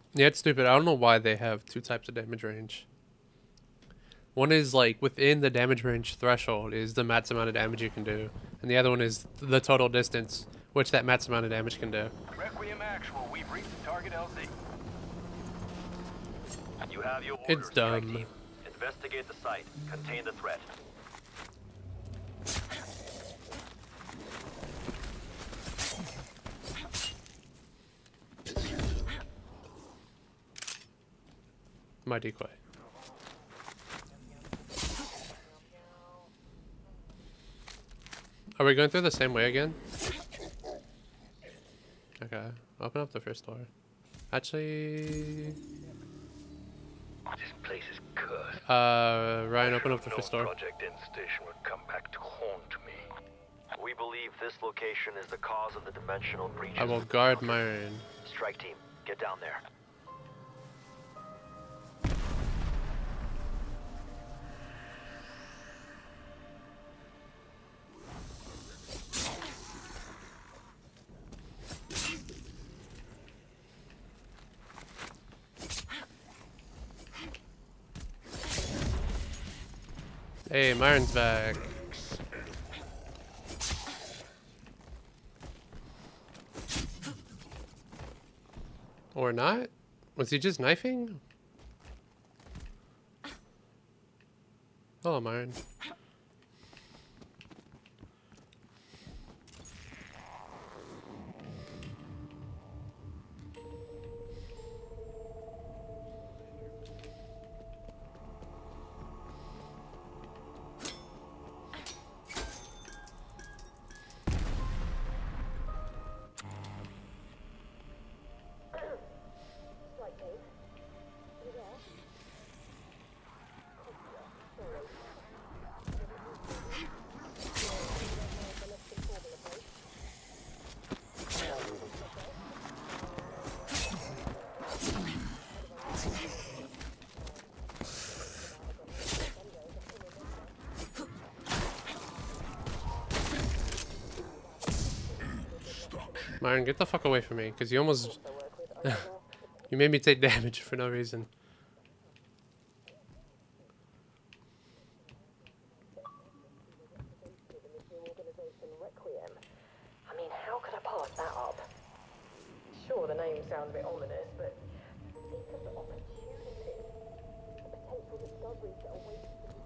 Yeah, it's stupid. I don't know why they have two types of damage range. One is like within the damage range threshold is the max amount of damage you can do, and the other one is the total distance which that max amount of damage can do. Requiem Actual, we've reached the target LZ. You have your orders, It's strike dumb. team. Investigate the site. Contain the threat. My decoy. Are we going through the same way again? Okay, open up the first door. Actually, This place is cursed. Ryan, open up the first door. Project End Station would come back to haunt me. We believe this location is the cause of the dimensional breaches. I will guard Myron. Strike team, get down there. Hey, Myron's back. Or not? Was he just knifing? Hello, Myron. Myron, get the fuck away from me, because you almost... you made me take damage for no reason. Requiem. I mean, how could I pass that up? Sure, the name sounds a bit ominous, but think of the opportunities, the potential discoveries that await.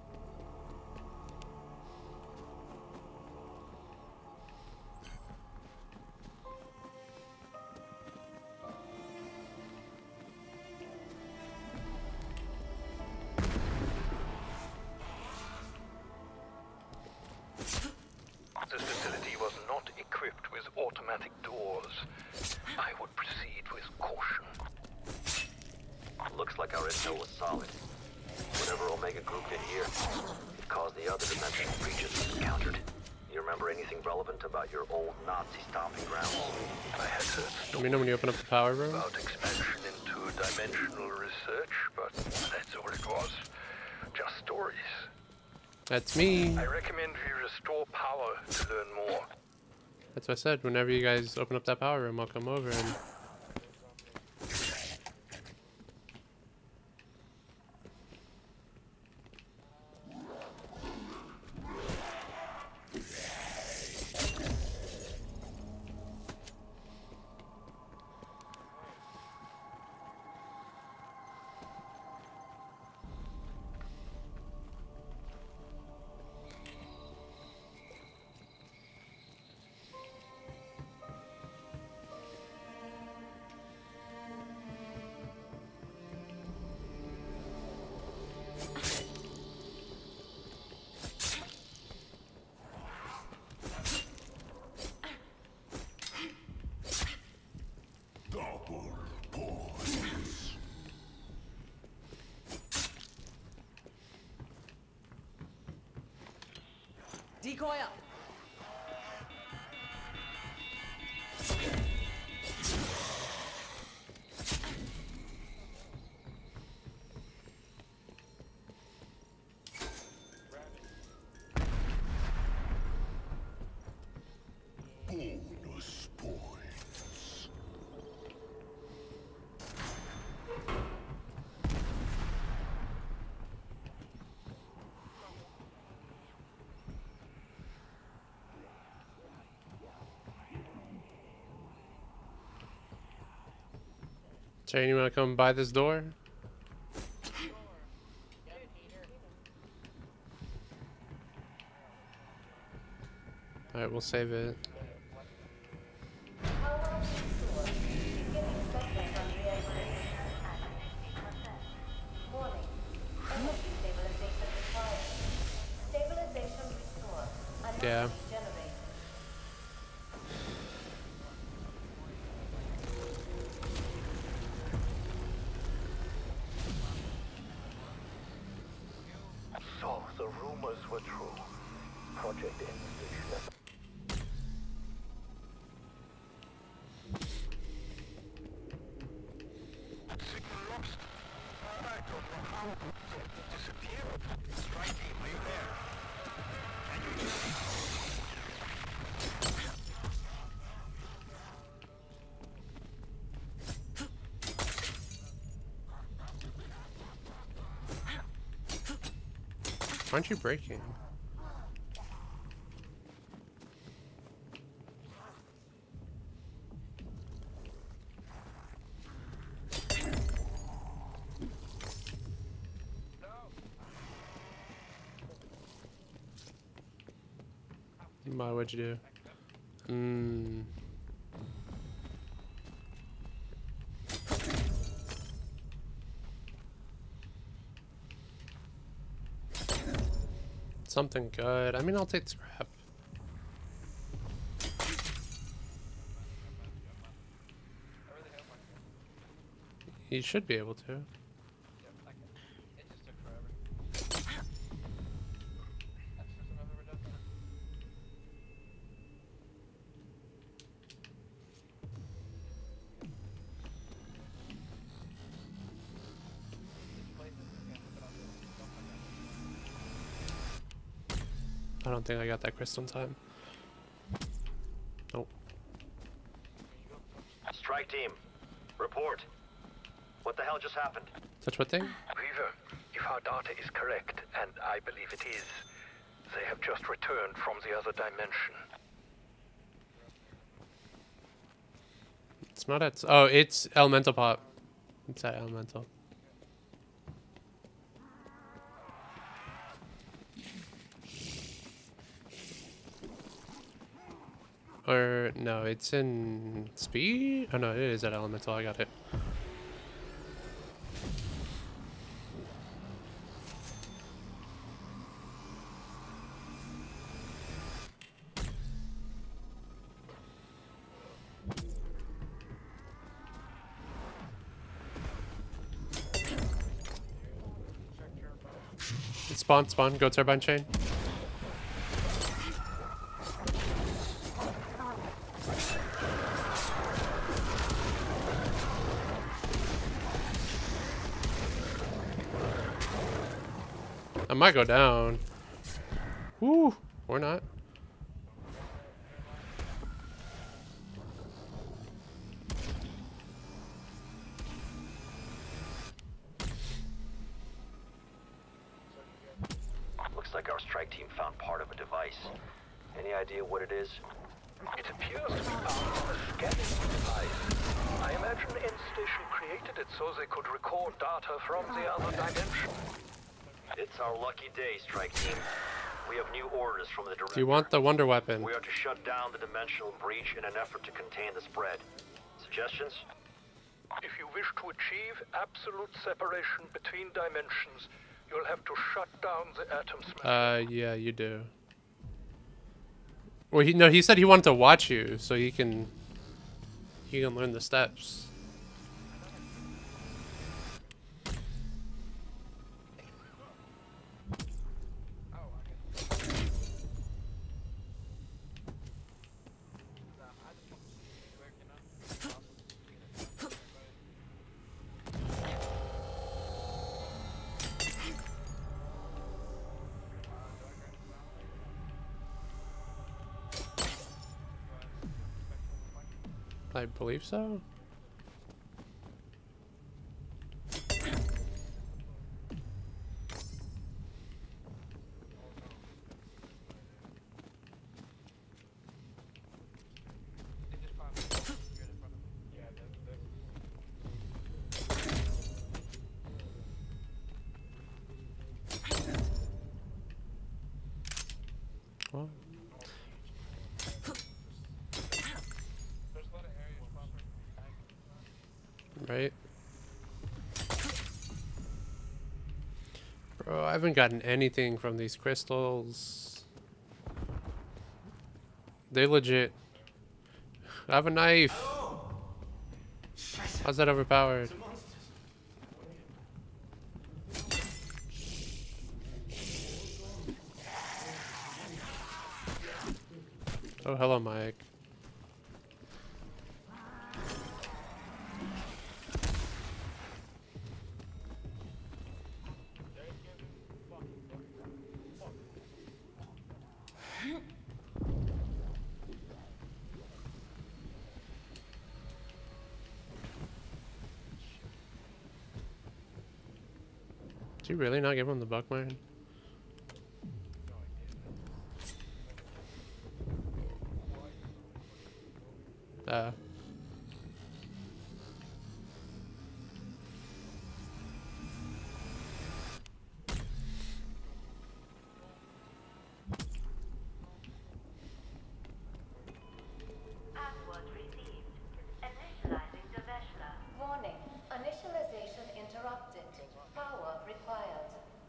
This facility was not equipped with automatic doors. I would proceed with caution. Looks like our intel was solid. Whatever Omega Group did here, it caused the other dimensional breaches we encountered. You remember anything relevant about your old Nazi stomping grounds? I had heard Let me know when you open up the power room. about expansion into dimensional research, but that's all it was. Just stories. That's me. I recommend we restore power to learn more. That's what I said. Whenever you guys open up that power room, I'll come over and... Decoy up. Bonus points. Chain, you wanna come by this door? Alright, we'll save it. Yeah. So, the rumors were true. Project Endstation. Aren't you breaking? What'd you do? Something good. I mean, I'll take the scrap. You should be able to. I don't think I got that crystal in time. Nope. Strike team, report. What the hell just happened? Touch what thing? Weaver, if our data is correct, and I believe it is, they have just returned from the other dimension. It's not at... Oh, it's Elemental Pop. It's at Elemental. Or, no, it's in Speed? Oh, no, it is at Elemental. I got it. Spawn, spawn, go turbine chain. I might go down. Woo! Or not. Looks like our strike team found part of a device. Any idea what it is? It appears to be part of a scanning device. I imagine Endstation created it so they could record data from the other dimension. It's our lucky day, strike team. We have new orders from the director. Do you want the wonder weapon? We are to shut down the dimensional breach in an effort to contain the spread. Suggestions? If you wish to achieve absolute separation between dimensions, you'll have to shut down the atom smasher. Yeah, you do. Well, he said he wanted to watch you, so he can learn the steps. I believe so. Right? Bro, I haven't gotten anything from these crystals. They legit. I have a knife. How's that overpowered? Oh, hello, Mike. Did you really not give him the Buckman? Password received. Initializing the Veshla. Warning. Initialization interrupted. Power required.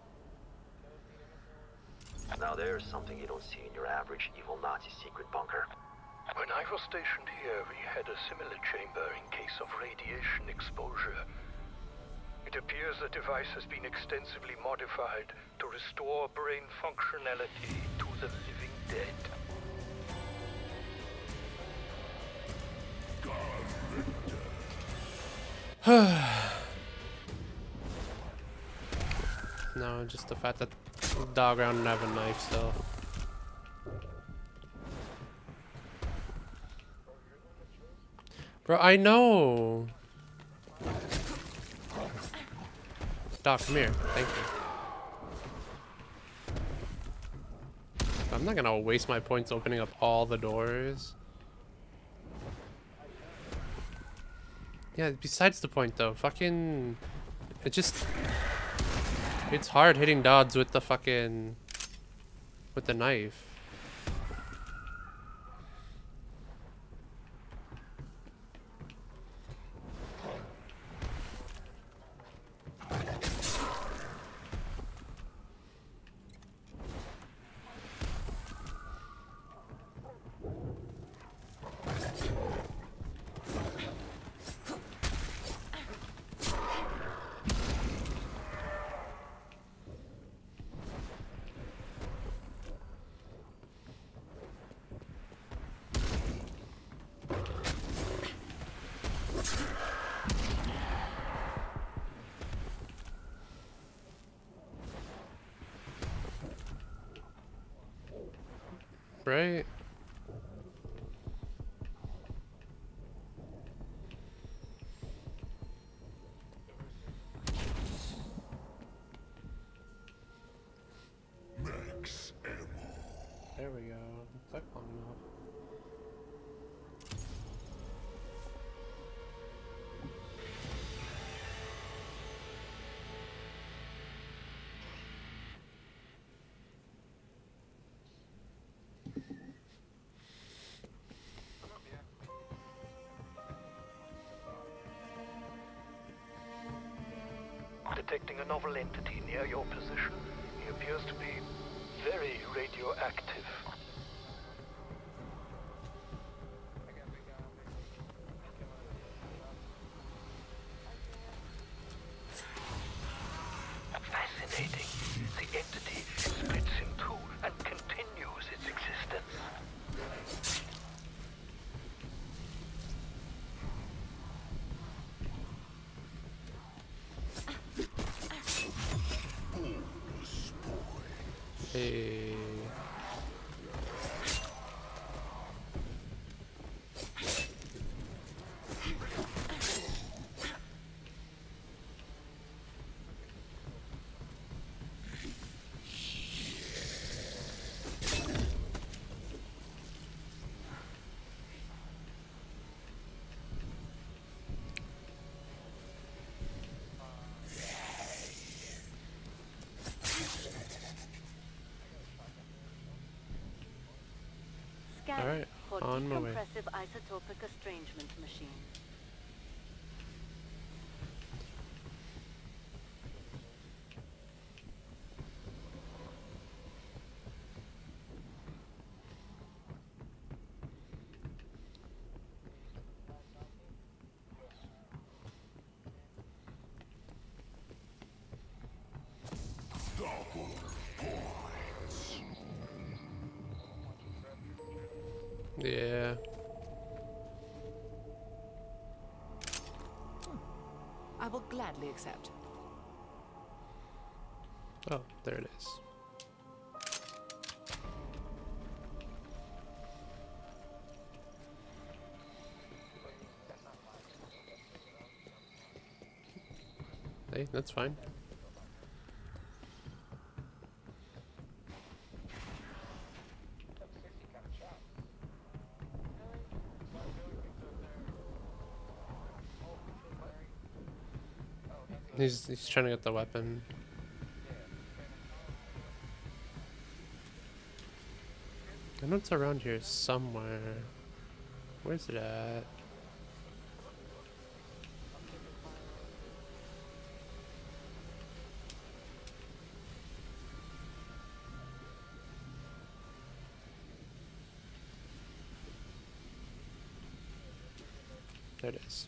Now there's something you don't see in your average evil Nazi secret bunker. When I was stationed here, we had a similar chamber in case of radiation exposure. It appears the device has been extensively modified to restore brain functionality to the living dead. No, just the fact that the dog around and have a knife still. Bro, I know. Doc, come here. Thank you. I'm not gonna waste my points opening up all the doors. Yeah, besides the point though, fucking... It's hard hitting Dodds with the fucking... with the knife. Right? Max ammo. There we go. Took long enough. Detecting a novel entity near your position. He appears to be very radioactive. Fascinating. The entity splits in two and continues its existence. Hey. Alright, on my way. Compressive isotopic estrangement machine. Yeah. I will gladly accept. Oh, there it is. Hey, that's fine. He's trying to get the weapon. I know it's around here somewhere. Where's it at? There it is.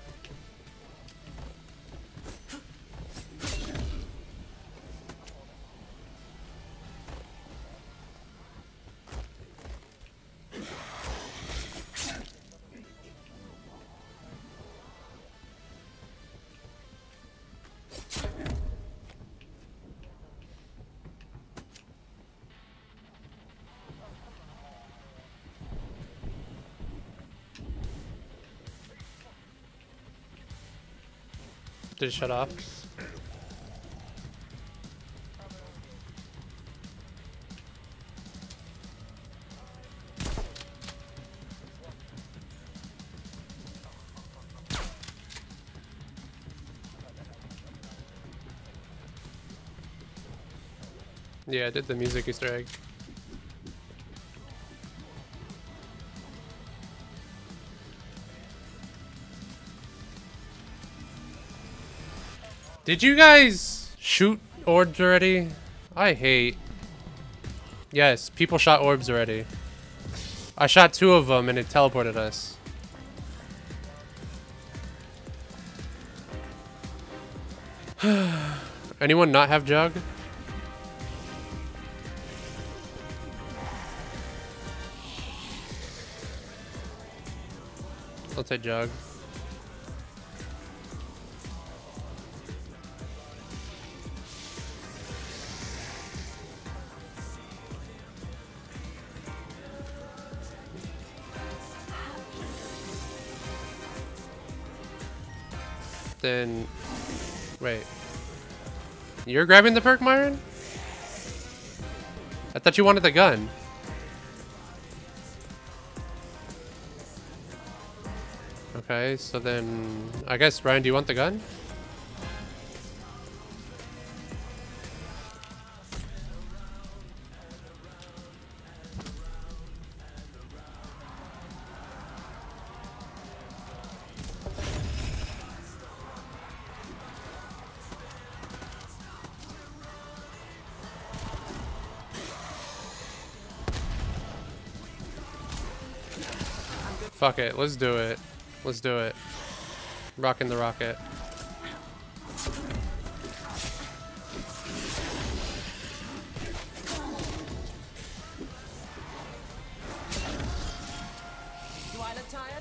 Did it shut off? Yeah, I did the music Easter egg. Did you guys shoot orbs already? I hate. Yes, people shot orbs already. I shot 2 of them and it teleported us. Anyone not have jug? I'll take jug. Then, wait. You're grabbing the perk, Myron? I thought you wanted the gun. Okay, so then, I guess, Ryan, do you want the gun? Fuck it, let's do it. Let's do it. Rocking the rocket. Do I look tired?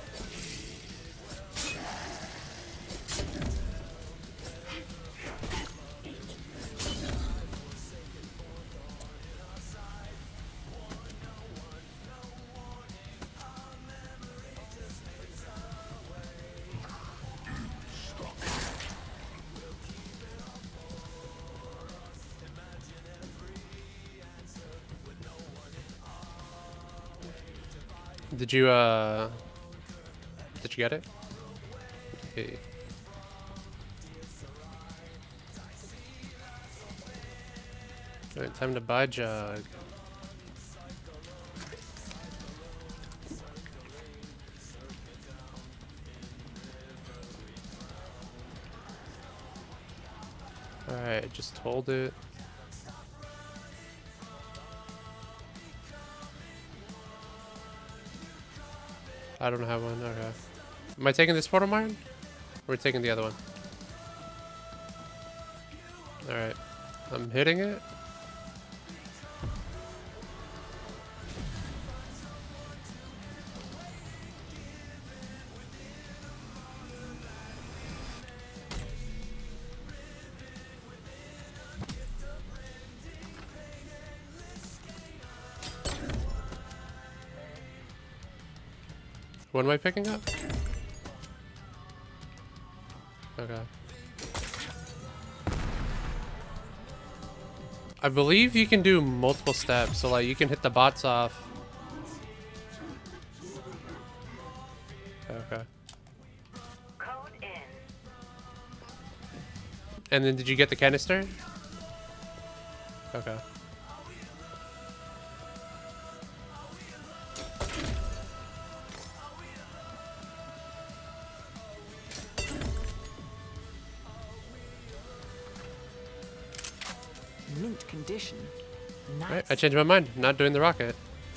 Did you get it? Okay. Alright, time to buy jug. Alright, just hold it. I don't have one. Okay. Am I taking this photo mine? Or are we taking the other one? Alright. I'm hitting it. What am I picking up? Okay. I believe you can do multiple steps, so like you can hit the bots off. Okay. Code in. And then did you get the canister? Okay. Mint condition. Nice. Alright, I changed my mind. Not doing the rocket.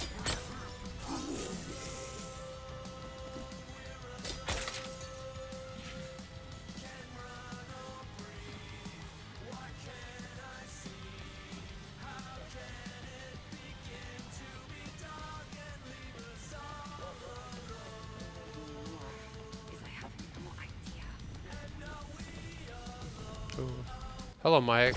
Ooh. Hello, Mike.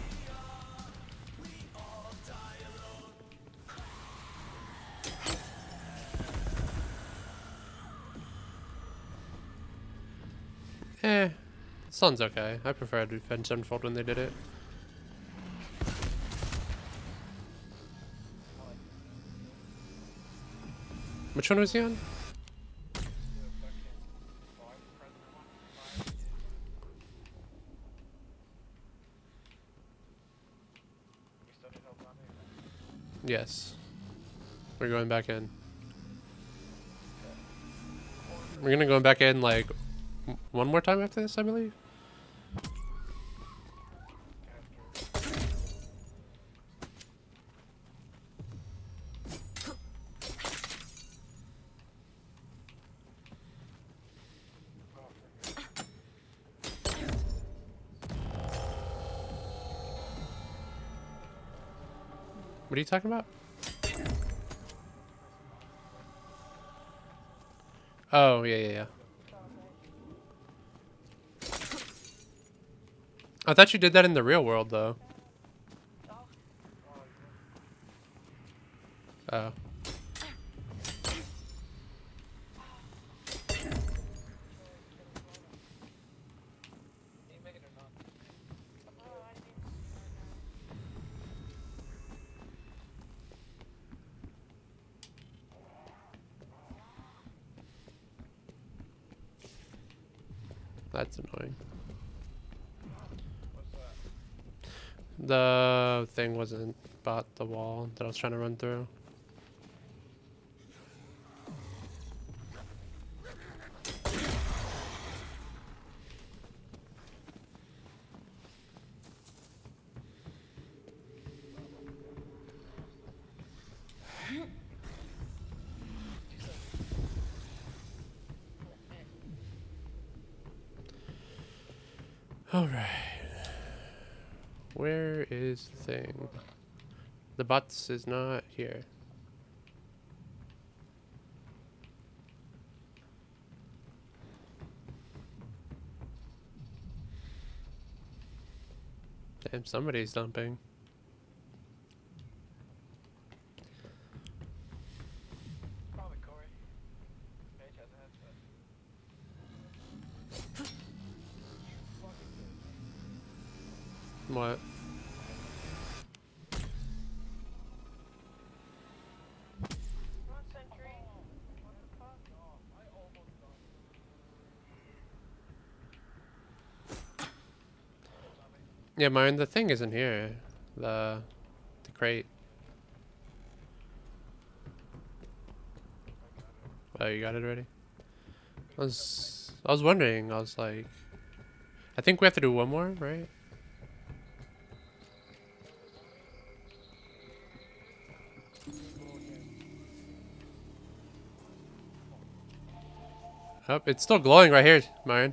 Sounds okay. I prefer Defense Unfold when they did it. Which one was he on? Yes. We're going back in. We're gonna go back in like one more time after this, I believe. What are you talking about? Oh, yeah. I thought you did that in the real world, though. Oh. That's annoying. The thing wasn't bought the wall that I was trying to run through. Alright. Where is the thing? The bots is not here. Damn, somebody's dumping. Probably Corey. Paige has a headset. What? Yeah, Myron, the thing isn't here. The crate. Oh, you got it already? I was wondering, I was like, I think we have to do one more, right? Oh, it's still glowing right here, Myron.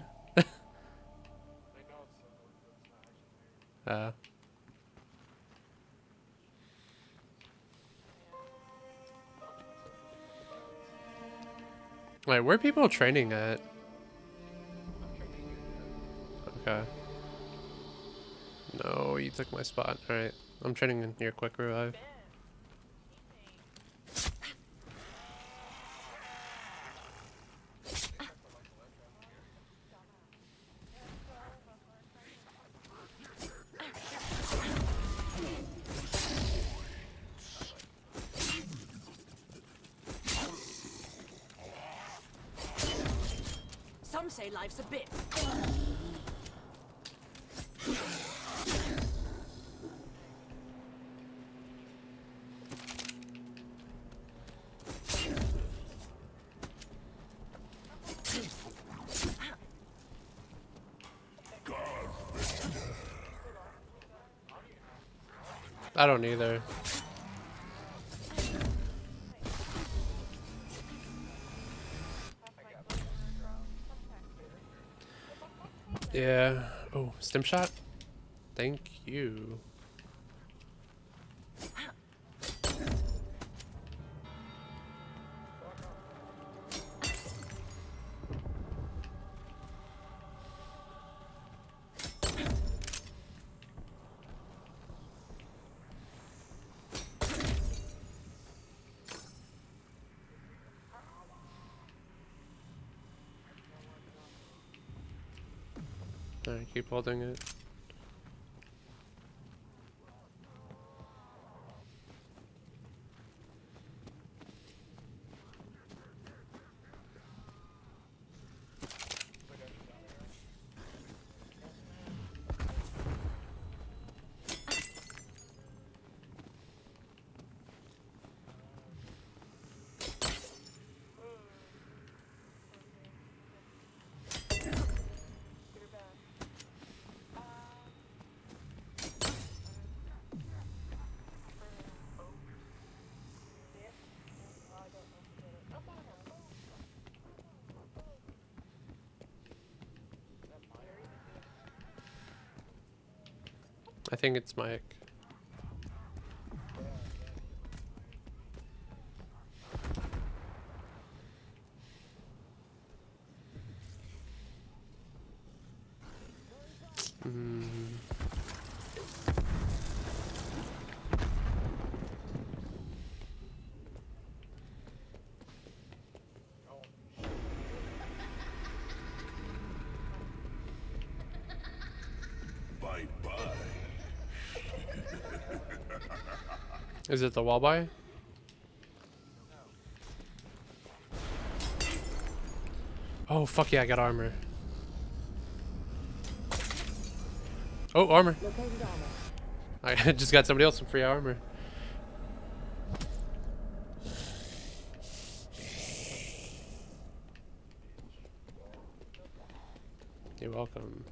Wait, where are people training at? Okay. No, you took my spot. Alright, I'm training in your quick revive. say life's a bit. I don't either. Yeah. Oh, stim shot? Thank you. Alright, keep holding it. I think it's Mike. Is it the wall buy? Oh, fuck yeah, I got armor. Oh, armor. I just got somebody else some free armor. You're welcome.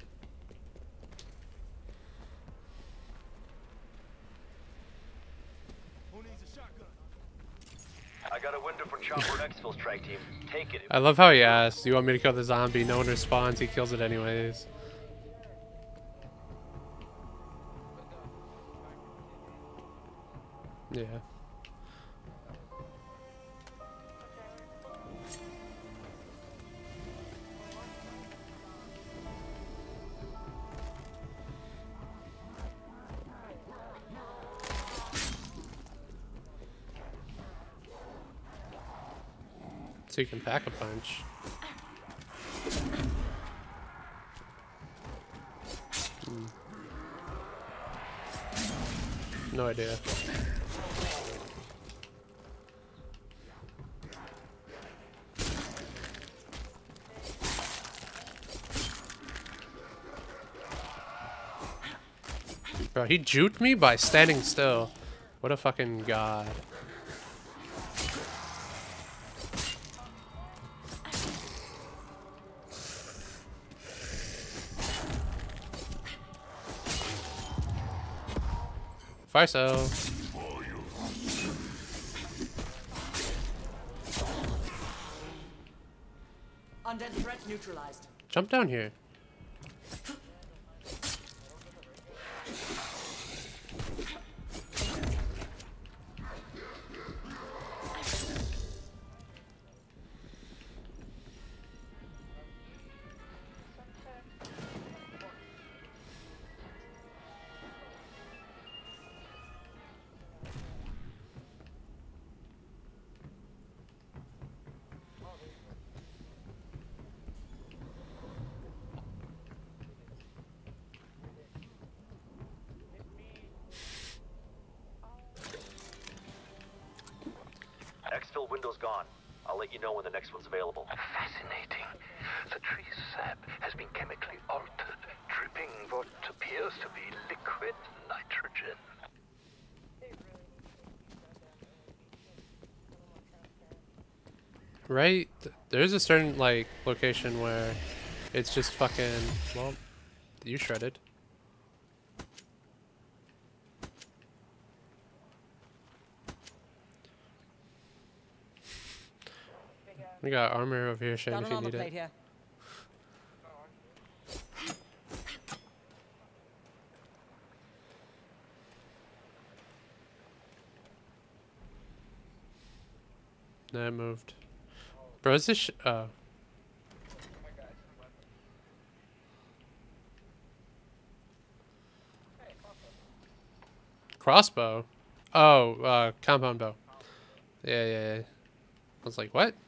I got a window from Chopper and Exfil's strike team. Take it. I love how he asks, you want me to kill the zombie? No one responds, he kills it anyways. Yeah. So you can pack a punch. No idea. Bro, he juked me by standing still. What a fucking god. Fire cell. Undead threat neutralized. Jump down here. Exfil window's gone. I'll let you know when the next one's available. Fascinating. The tree's sap has been chemically altered, dripping what appears to be liquid nitrogen. Right? There's a certain like location where it's just fucking, well, you shredded. We got armor over here, Shane, Got if an you armor need plate it. here. No, it moved. Bro, is this oh. Crossbow? Oh, compound bow. Yeah, yeah, yeah. I was like, what?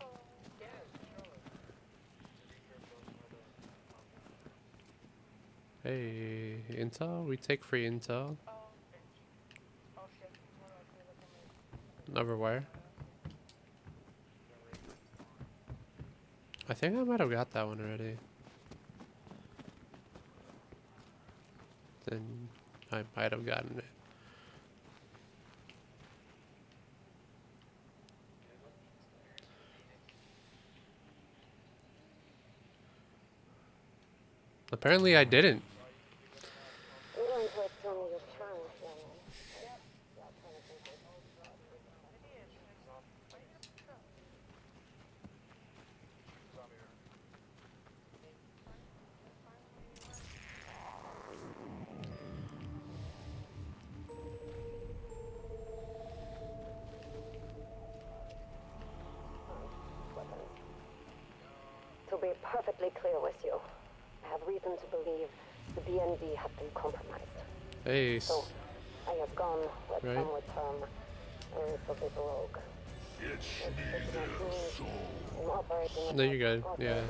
Hey, intel? We take free intel. Over where? I think I might have got that one already. Then I might have gotten it. Apparently I didn't. You don't waste only your chance, young one. To be perfectly clear with you, I have reason to believe the BND have been compromised. Hey, So, I have gone what Right. some would term a little bit rogue. there you go. Yeah.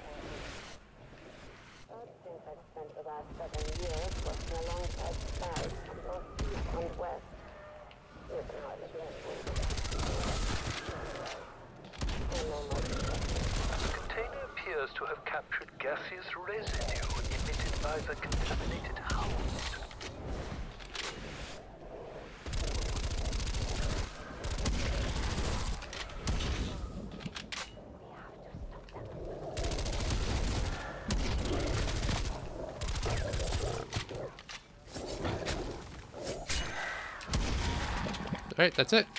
Since I've spent the last 7 years working alongside spies from both east and west, you can hardly blame me. I know my The container appears to have captured gaseous residue emitted by the contaminated hound. Alright, that's it.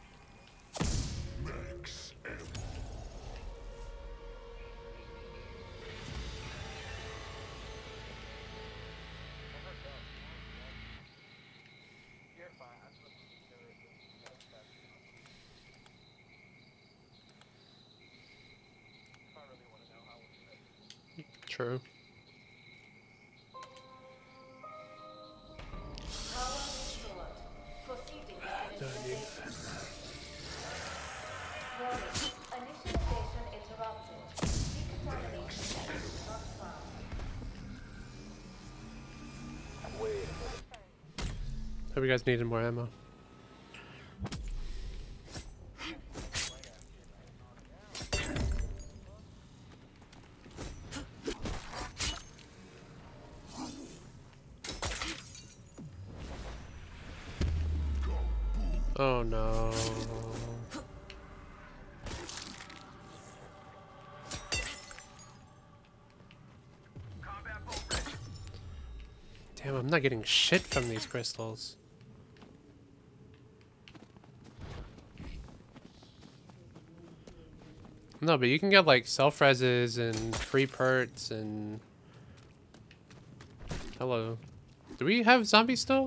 You're fine. I'm supposed to do it. That's bad. If I really want to know how it's fit. True. Hope you guys needed more ammo. Oh no. Damn, I'm not getting shit from these crystals. No, but you can get like self-reses and free perks and... Hello. Do we have zombies still?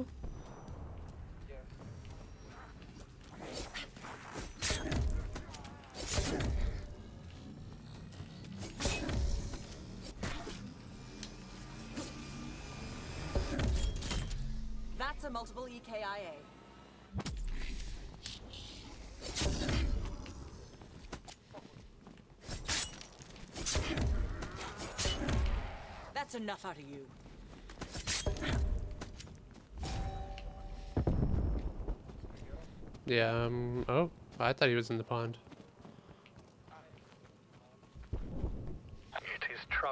That's a multiple EKIA. That's enough out of you. Yeah, oh, I thought he was in the pond.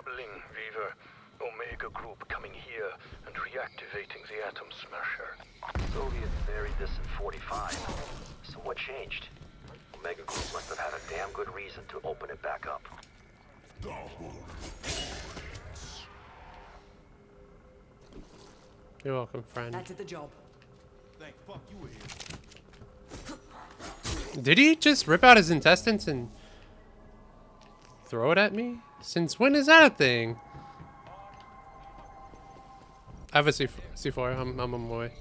troubling, Reaver. Omega Group coming here and reactivating the Atom Smasher. Soviets buried this in 45. So what changed? Omega Group must have had a damn good reason to open it back up. You're welcome, friend. That did the job. Thank fuck you were here. Did he just rip out his intestines and throw it at me? Since when is that a thing? I have a C4. I'm on my way.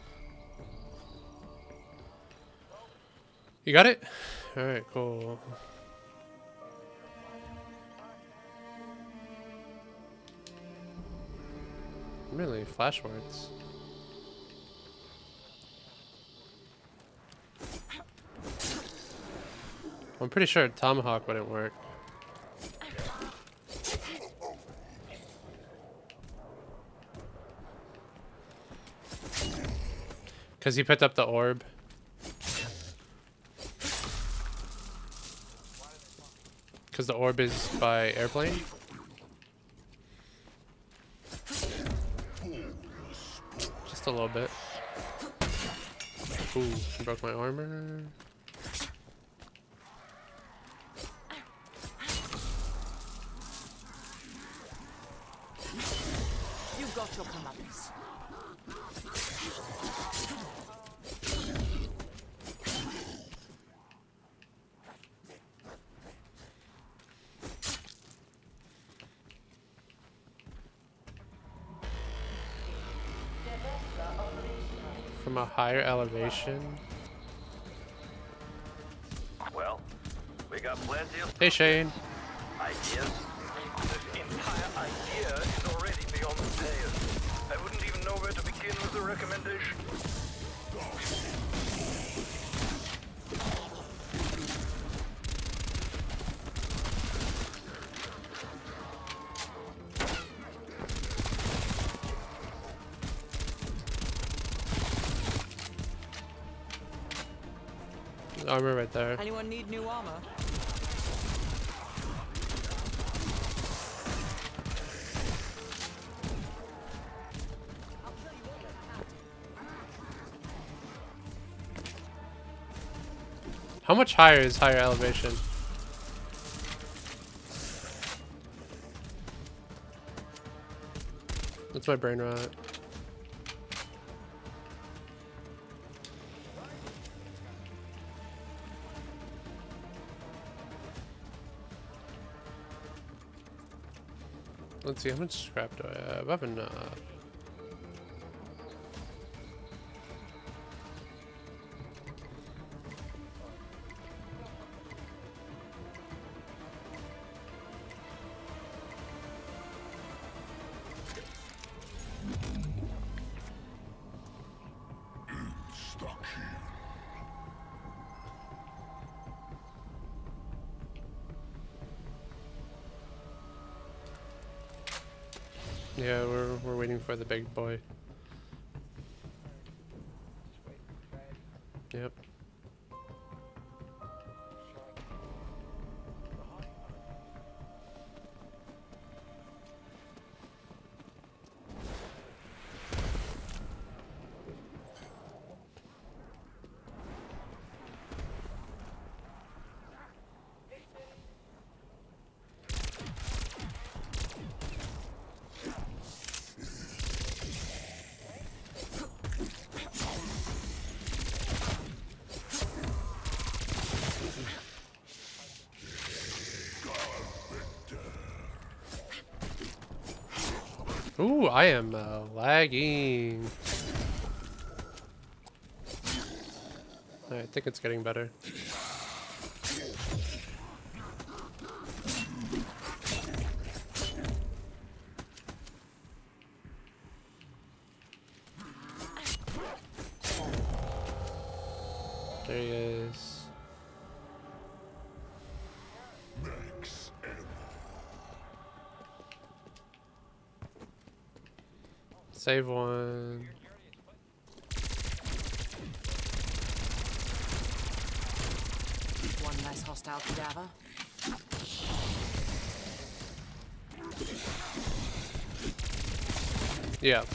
You got it? Alright, cool. Really? Flashwords. I'm pretty sure Tomahawk wouldn't work. Because he picked up the orb. Because the orb is by airplane. Just a little bit. Ooh, broke my armor. You got your comeuppance. From a higher elevation. Well, we got plenty of Hey Shane. ideas. The entire idea is already beyond the pale. I wouldn't even know where to begin with a recommendation. Armor right there. Anyone need new armor? How much higher is higher elevation? That's my brain rot. Let's see, how much scrap do I have? I have enough. Yeah, we're waiting for the big boy. Yep. Ooh, I am lagging. I think it's getting better. There he is. Save one. One nice hostile cadaver. Yeah.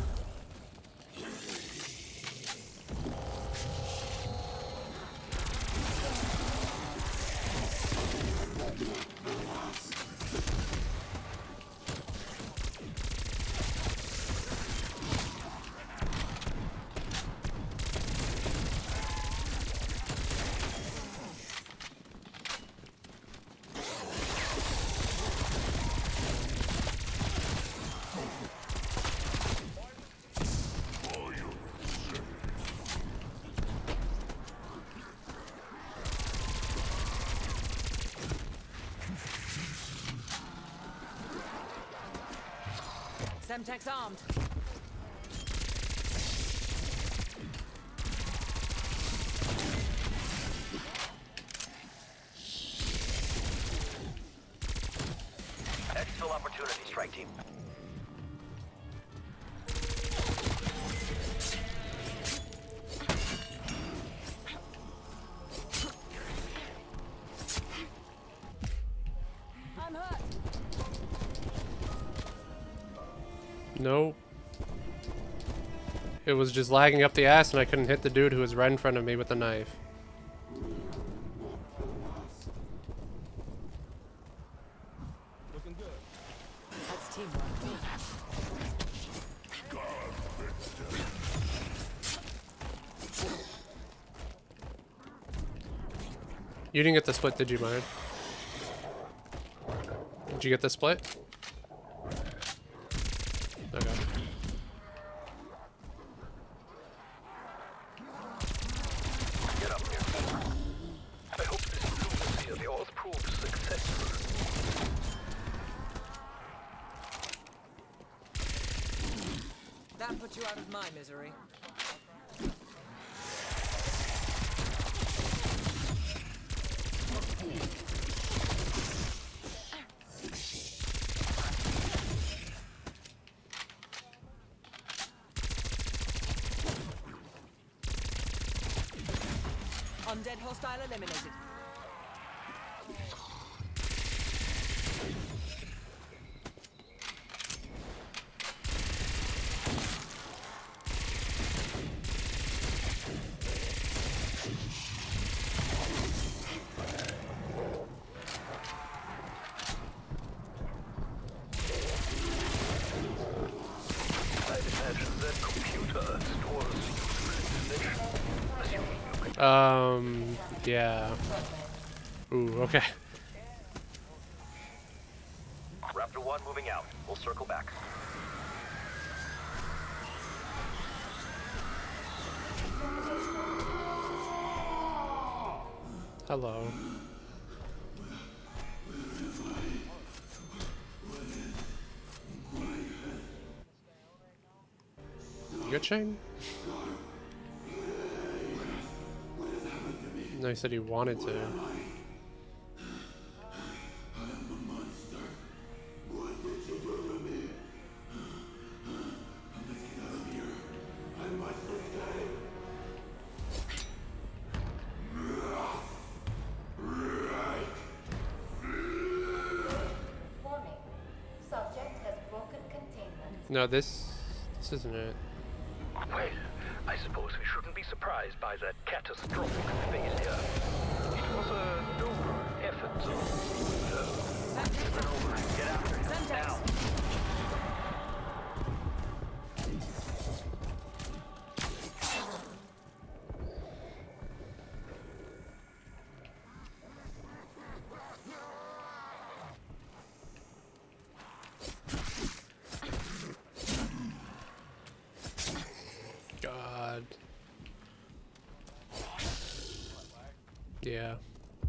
Semtex armed. Exfil opportunity, strike team. I'm hurt. Nope. It was just lagging up the ass and I couldn't hit the dude who was right in front of me with the knife. Looking good. That's teamwork. You didn't get the split, did you, Myron? Did you get the split? Okay. Get up here. I hope this diplomacy of yours proves successful. That put you out of my misery. Undead hostile eliminated. I'd imagine that computer stores useful information. Assuming you can Yeah. Ooh, okay. Raptor 1 moving out. We'll circle back. Hello. You good, Shane? No, he said he wanted to. Warning. Subject has broken containment. No, this isn't it. Well, I suppose we shouldn't be surprised by that catastrophic failure. It was a noble effort, Get after him. Semtex. Now. God. Yeah.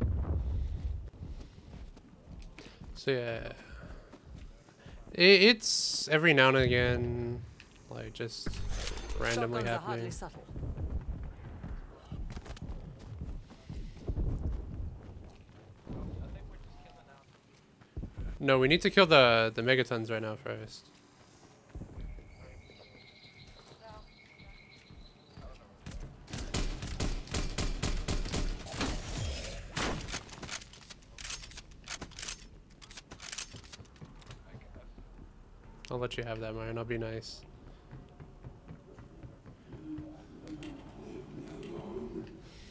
So yeah, it's every now and again, like just randomly Shotguns are hardly happening. subtle. No, we need to kill the megatons right now first. I'll let you have that, Myron. I'll be nice.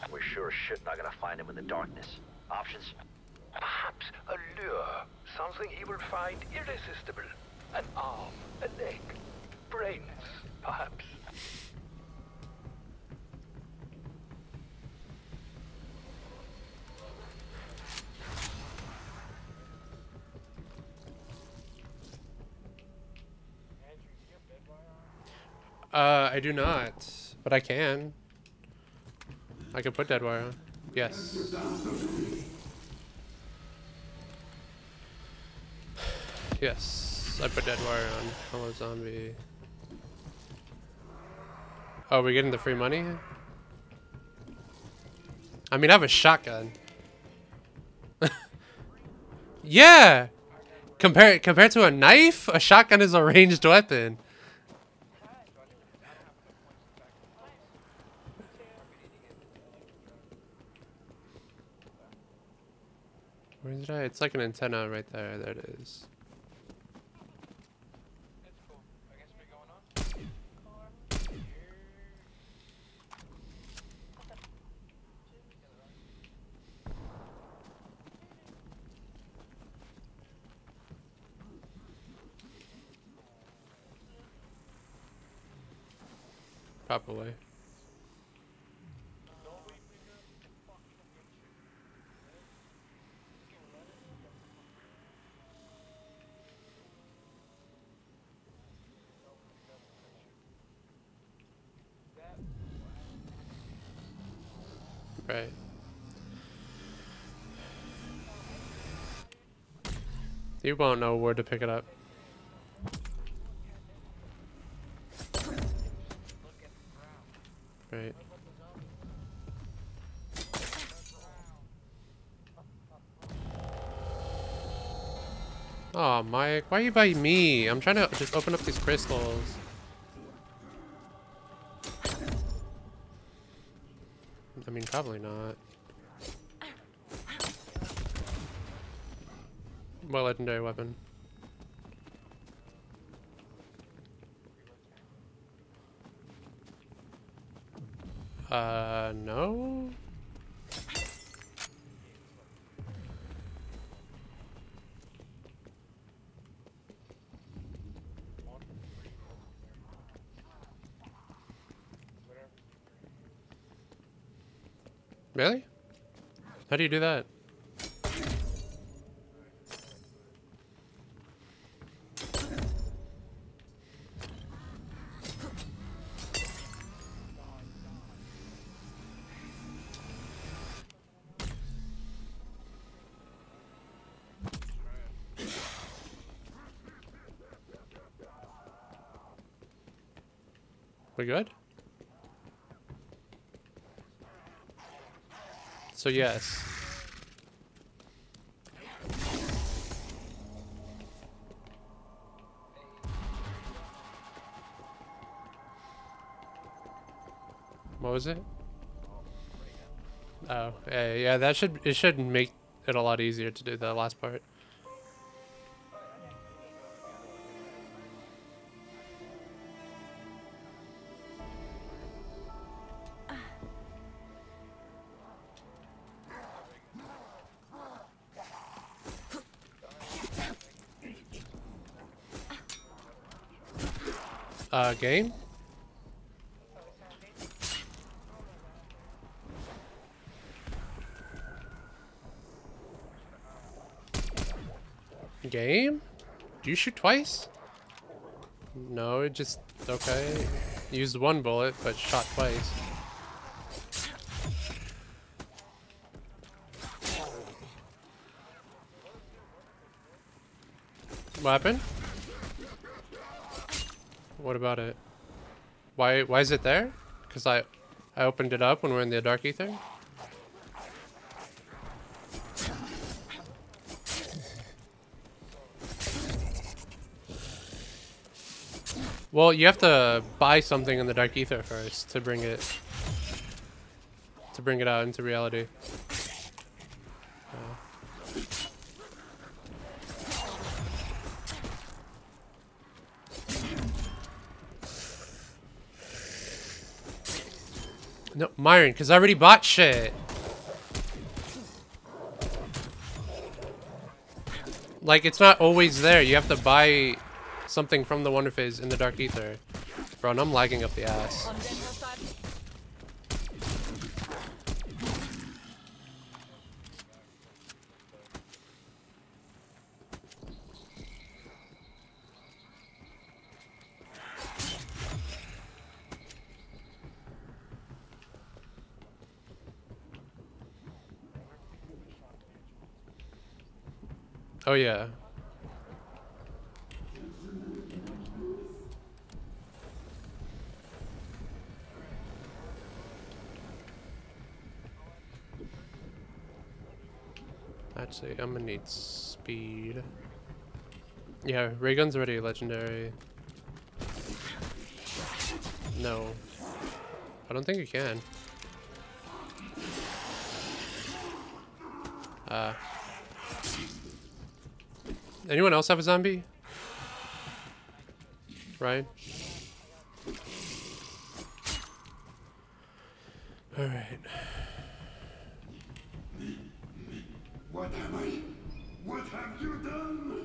We're sure as shit not gonna find him in the darkness. Options? Perhaps a lure. Something he will find irresistible. An arm, a leg, brains, perhaps. I do not, but I can. I can put dead wire on. Yes. Yes, I put dead wire on. Hello, zombie. Oh, we're getting the free money? I mean, I have a shotgun. Yeah! Compared to a knife, a shotgun is a ranged weapon. Where is it at? It's like an antenna right there. There it is. Probably. Right. You won't know where to pick it up. Right. Oh, Mike, why are you by me? I'm trying to just open up these crystals. I mean, probably not. What legendary weapon? No? Really? How do you do that? We good? So yes. What was it? Oh, yeah, that should make it a lot easier to do the last part. Game? Game? Do you shoot twice? No, it just... okay. Used one bullet, but shot twice. What happened? What about it? Why is it there? Because I opened it up when we're in the dark ether? Well, you have to buy something in the dark ether first to bring it out into reality. No, Myron, because I already bought shit. Like, it's not always there. You have to buy something from the Wonder Fizz in the Dark Ether. Bro, and I'm lagging up the ass. Undead hostile. Oh, yeah. Actually, I'm gonna need speed. Yeah, ray gun's already legendary. No. I don't think you can. Anyone else have a zombie? Right? Alright. What am I? What have you done?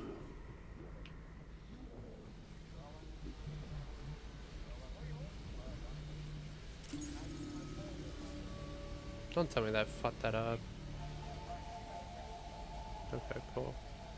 Don't tell me that fucked that up. Okay, cool.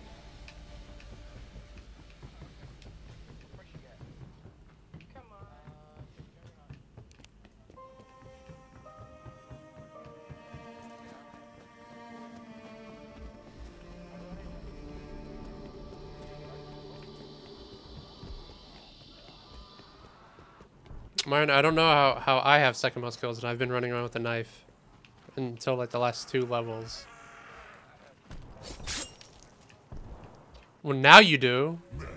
Myron, I don't know how I have second most kills and I've been running around with a knife until like the last 2 levels. Well, now you do.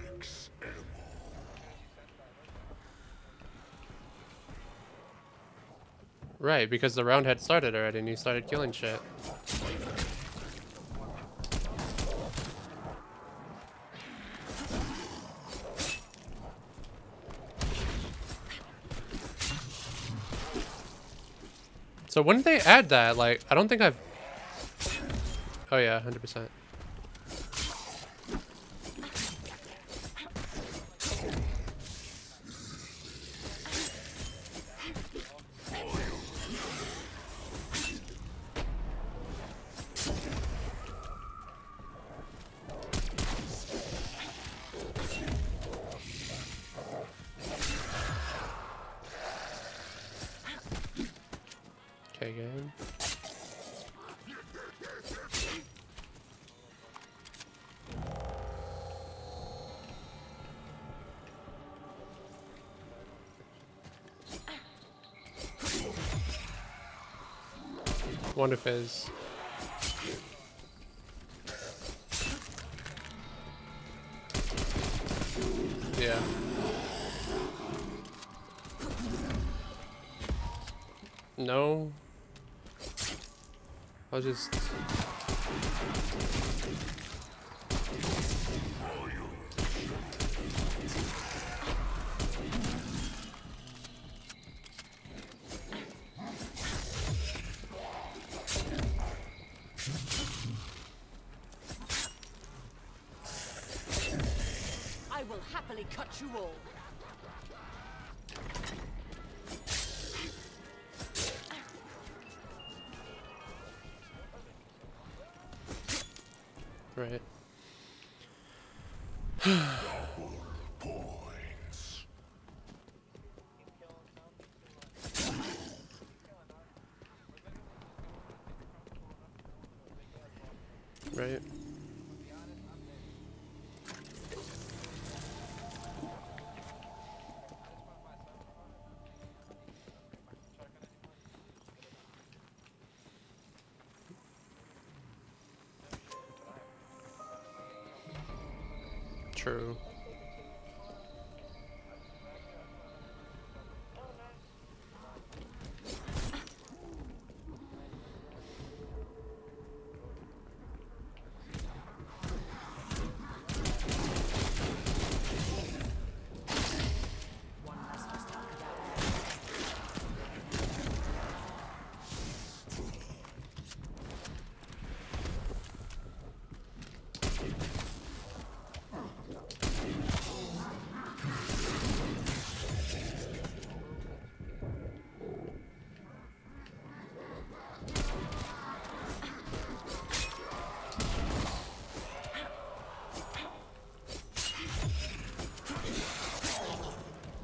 Right, because the round had started already and you started killing shit. So when did they add that? Like, I don't think I've... Oh yeah, 100%. Okay, good. Wonder Fizz. Yeah. No. I'll just... I will happily cut you all. Right. Points. Right. True.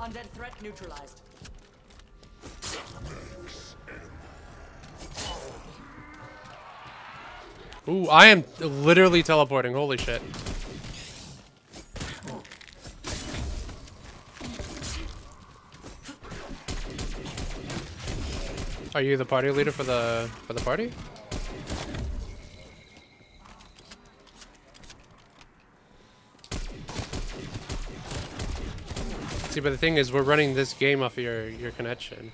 Undead threat neutralized. Ooh, I am literally teleporting. Holy shit. Are you the party leader for the party? See, but the thing is, we're running this game off of your connection.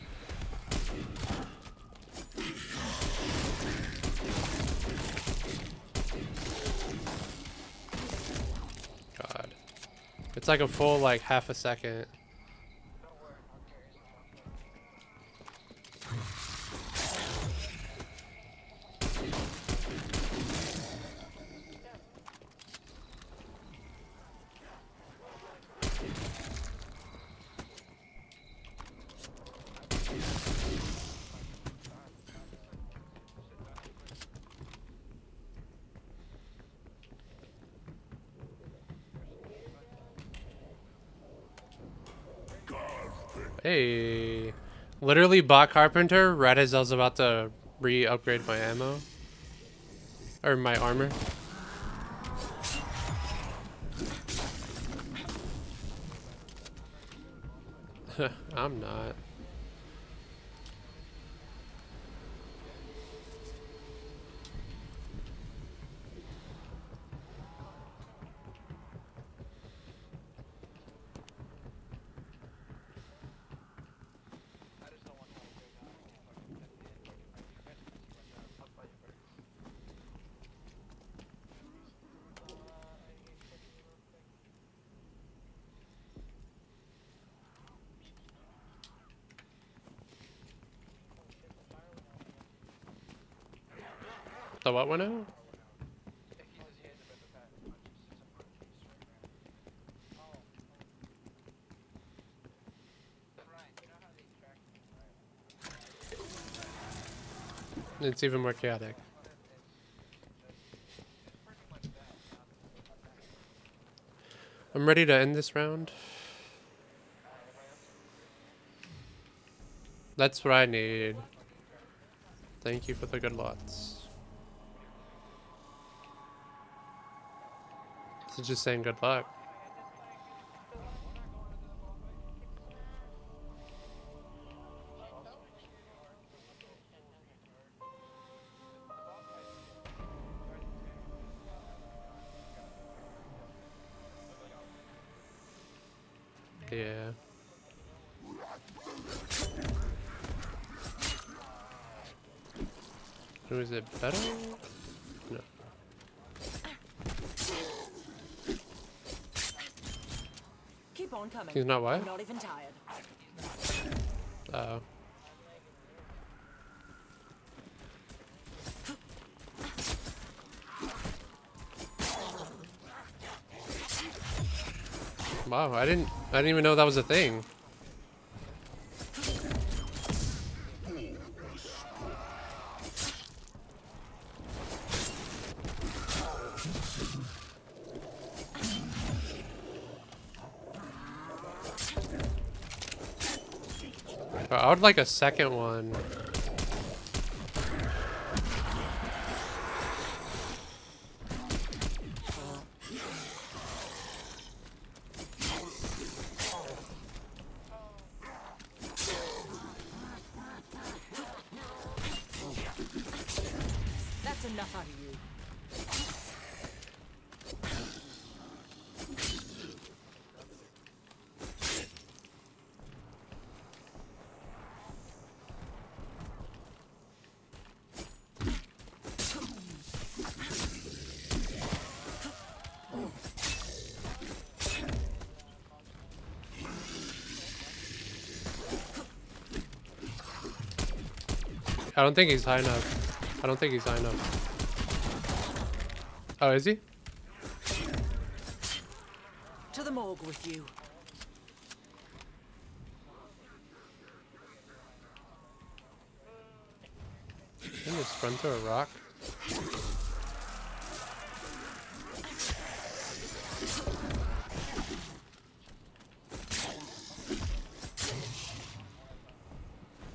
God, it's like a full like half a second. Hey, literally bought Carpenter right as I was about to re-upgrade my ammo. Or my armor. I'm not. The what went out? It's even more chaotic. I'm ready to end this round. That's what I need. Thank you for the good lots. So just saying good luck. Yeah. So is it better? No. Keep on coming. He's not what? I'm not even tired. Uh-oh. Wow, I didn't even know that was a thing. I would like a second one. That's enough out of you. I don't think he's high enough. I don't think he's high enough. Oh, is he? To the morgue with you. Can you just run through a rock?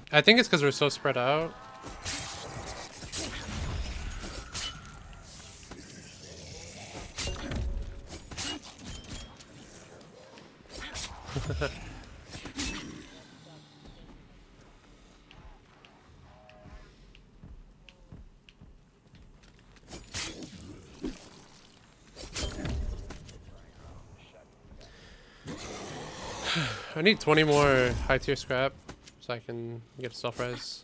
I think it's because we're so spread out. I need 20 more high tier scrap so I can get a self res.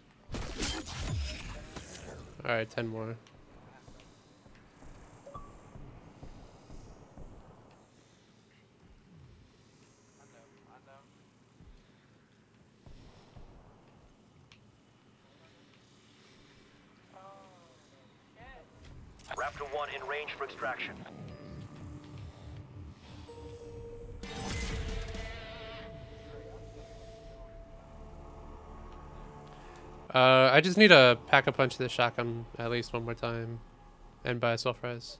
Alright, 10 more. Raptor 1 in range for extraction. I just need to pack a punch the shotgun at least one more time and buy a self res.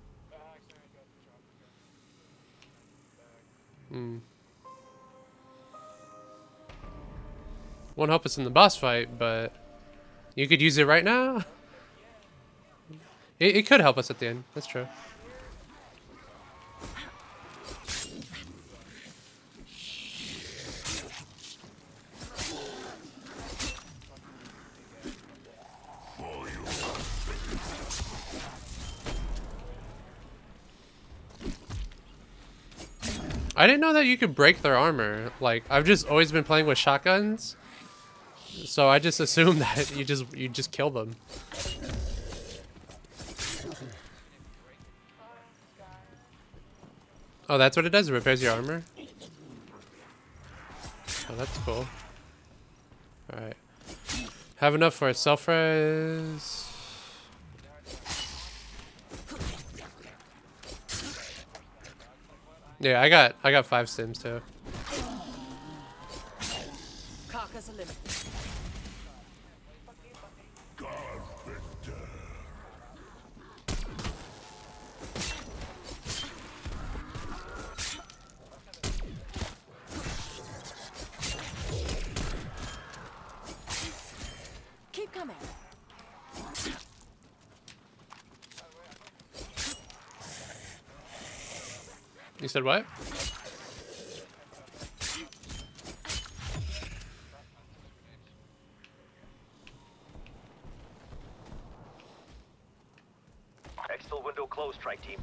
Won't help us in the boss fight, but you could use it right now. It could help us at the end. That's true. I didn't know that you could break their armor. Like, I've just always been playing with shotguns, so I just assumed that you just kill them. Oh, that's what it does? It repairs your armor? Oh, that's cool. Alright. Have enough for a self-res. Yeah, I got 5 stims too. Carcass eliminated. Keep coming. You said what? Exfil window closed, strike team.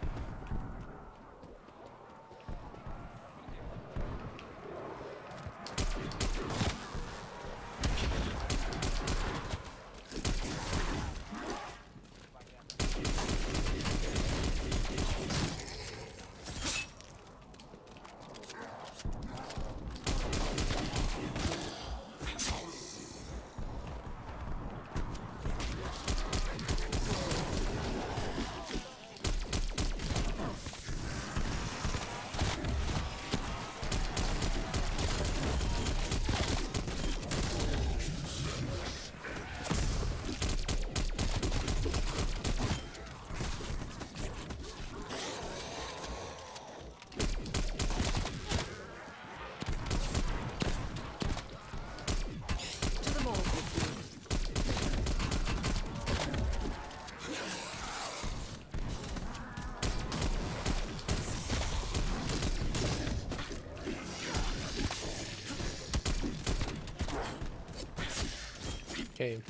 Game.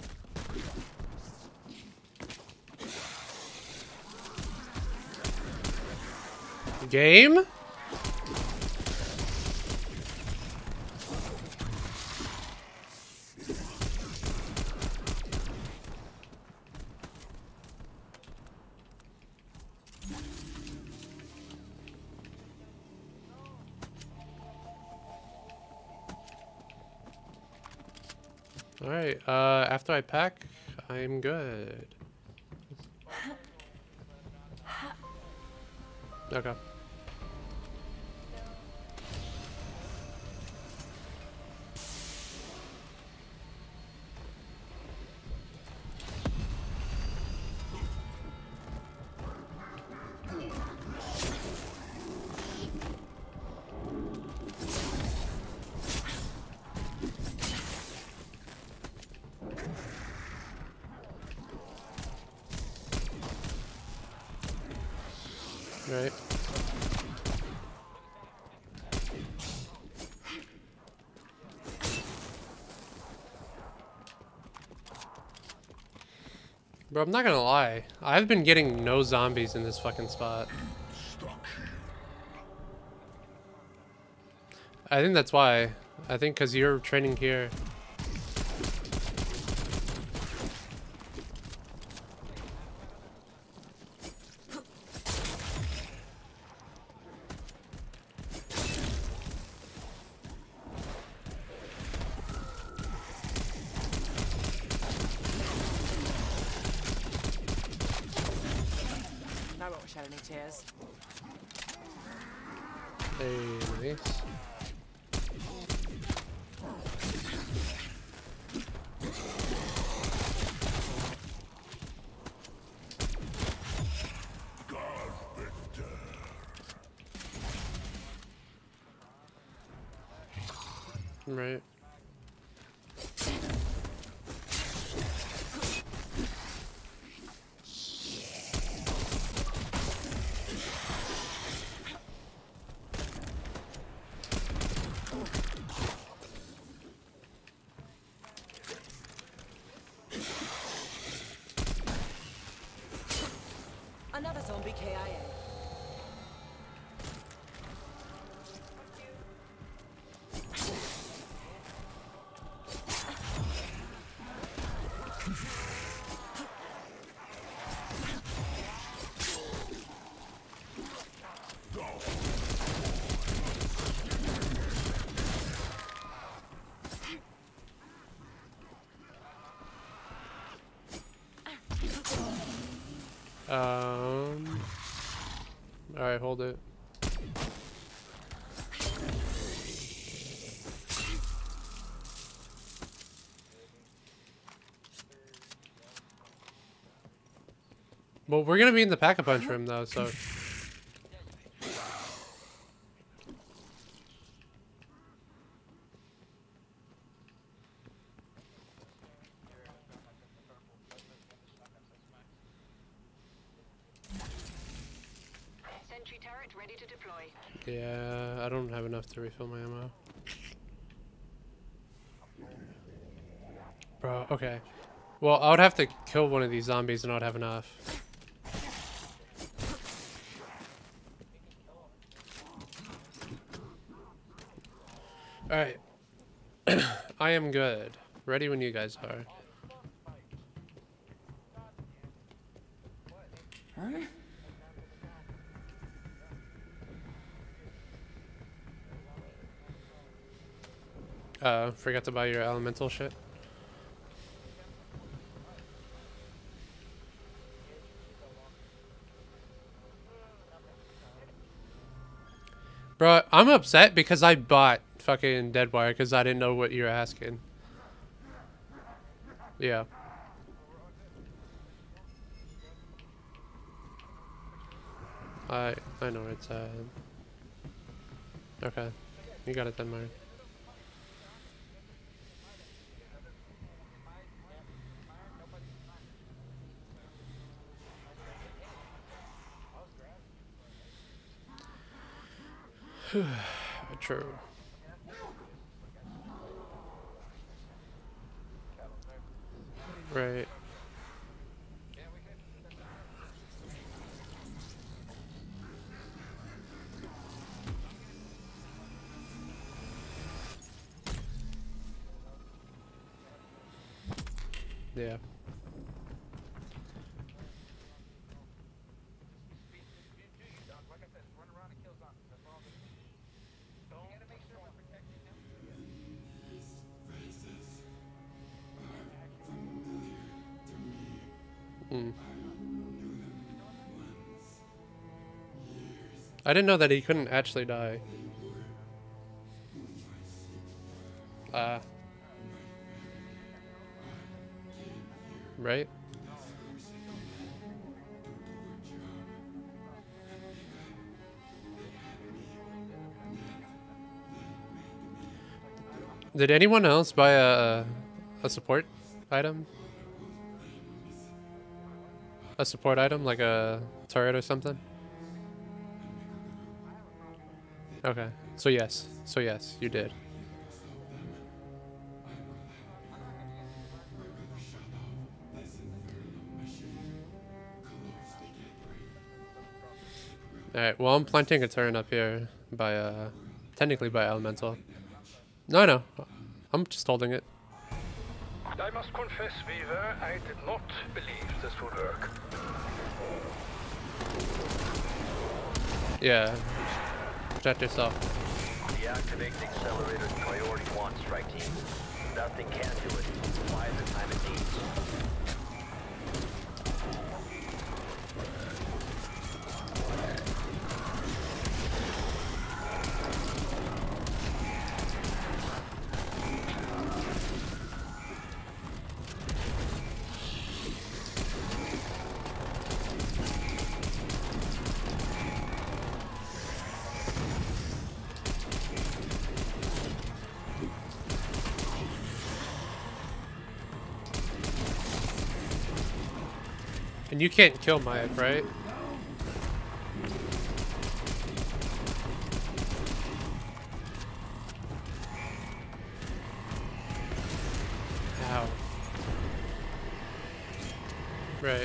Game? Alright, after I pack, I'm good. Okay. Right. Bro, I'm not gonna lie. I've been getting no zombies in this fucking spot. I think that's why. I think because you're training here. I won't shed any tears. Hey, nice. Right. Another zombie KIA. Alright, hold it. Well, we're gonna be in the Pack-a-Punch room though, so. Sentry turret ready to deploy. Yeah, I don't have enough to refill my ammo. Bro, okay. Well, I would have to kill one of these zombies and I would have enough. Alright. I am good. Ready when you guys are. Forgot to buy your elemental shit. Bro, I'm upset because I bought fucking Deadwire because I didn't know what you were asking. Yeah. I know where it's at. Okay. You got it then, Mark. True. Right. Yeah. I didn't know that he couldn't actually die. Right? Did anyone else buy a support item? A support item, like a turret or something? Okay. So yes. So yes, you did. Alright, well I'm planting a turn up here by technically by elemental. No, I'm just holding it. I must confess, Weaver, I did not believe this would work. Yeah. Protect yourself. Deactivate the accelerator's priority 1, strike team. Nothing can do it. Why the time it needs. And you can't kill Mayak, right? Ow. Right.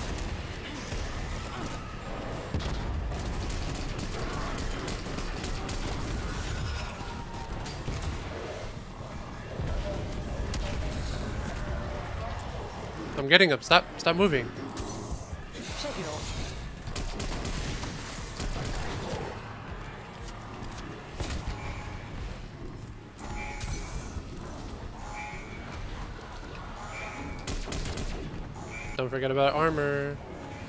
I'm getting up. Stop moving. Shake it off. Don't forget about armor.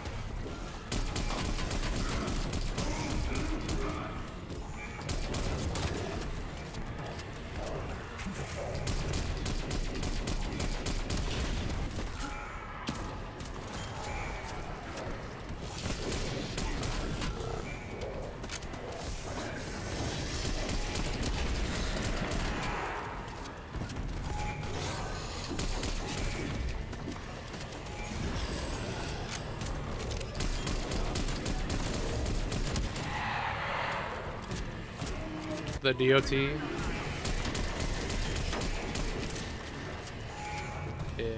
The DOT. Yeah.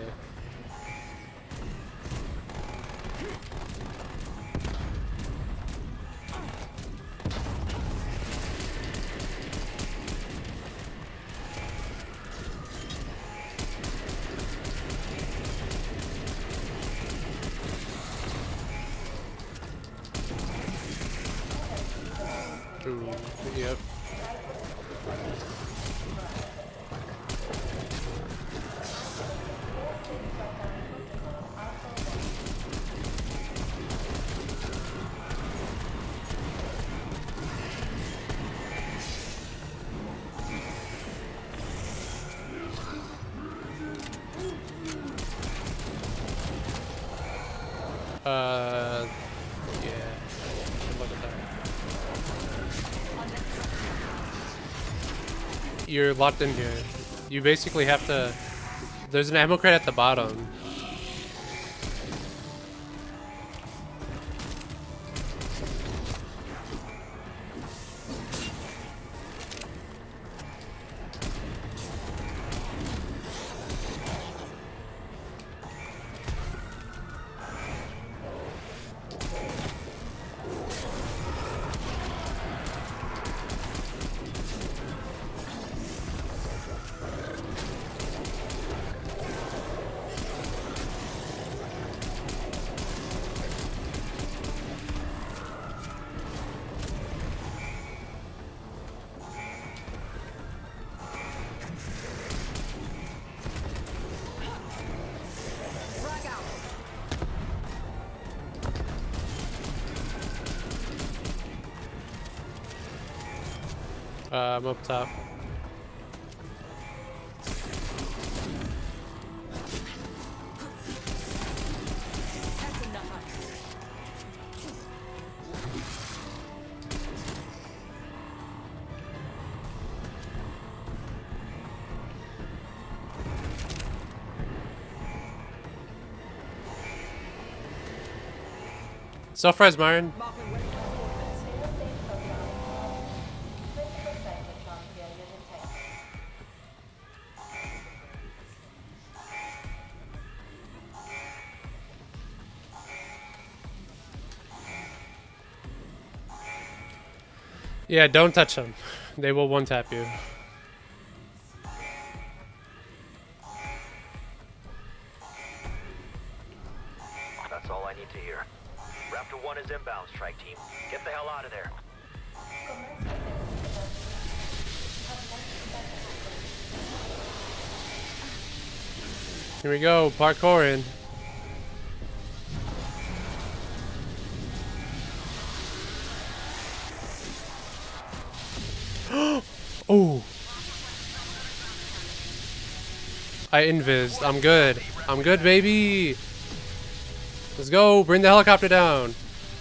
Ooh, yep. Yeah. Look at that. You're locked in here. You basically have to... There's an ammo crate at the bottom. I'm up top. That's enough. Self-res, Myron. Marking waypoint coordinates. Yeah, don't touch them. They will one-tap you. That's all I need to hear. Raptor 1 is inbound, strike team. Get the hell out of there. Here we go, parkour in. Oh. I invised. I'm good. I'm good, baby. Let's go. Bring the helicopter down.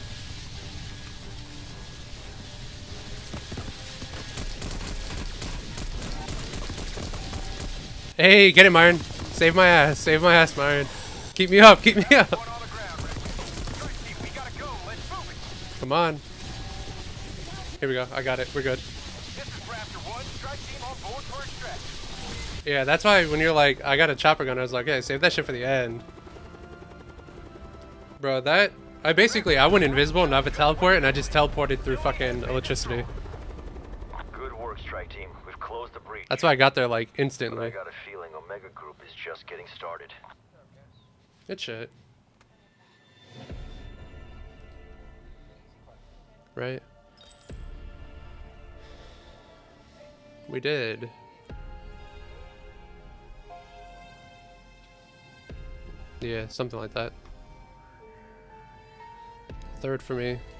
Hey, get it, Myron. Save my ass. Save my ass, Myron. Keep me up. Keep me up. Come on. Here we go. I got it. We're good. Yeah, that's why when you're like, I got a chopper gun, I was like, hey, save that shit for the end. Bro, that... I went invisible and I have a teleport, and I just teleported through fucking electricity. Good work, strike team. We've closed the breach. That's why I got there, like, But I instantly. got a feeling Omega Group is just getting started. Good shit. Right? We did. Yeah, something like that. Third for me.